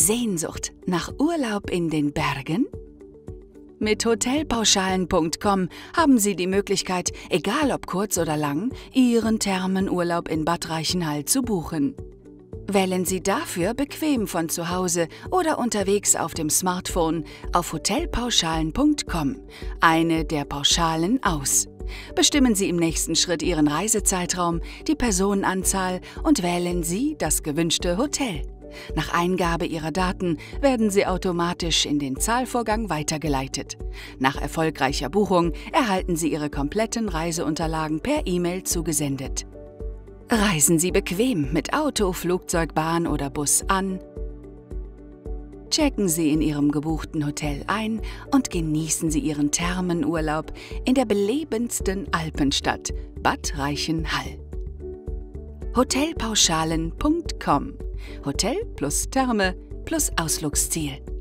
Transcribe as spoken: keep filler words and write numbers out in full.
Sehnsucht nach Urlaub in den Bergen? Mit Hotelpauschalen Punkt com haben Sie die Möglichkeit, egal ob kurz oder lang, Ihren Thermenurlaub in Bad Reichenhall zu buchen. Wählen Sie dafür bequem von zu Hause oder unterwegs auf dem Smartphone auf Hotelpauschalen Punkt com eine der Pauschalen aus. Bestimmen Sie im nächsten Schritt Ihren Reisezeitraum, die Personenanzahl und wählen Sie das gewünschte Hotel. Nach Eingabe Ihrer Daten werden Sie automatisch in den Zahlvorgang weitergeleitet. Nach erfolgreicher Buchung erhalten Sie Ihre kompletten Reiseunterlagen per E-Mail zugesendet. Reisen Sie bequem mit Auto, Flugzeug, Bahn oder Bus an. Checken Sie in Ihrem gebuchten Hotel ein und genießen Sie Ihren Thermenurlaub in der belebendsten Alpenstadt Bad Reichenhall. Hotelpauschalen Punkt com. Hotel plus Therme plus Ausflugsziel.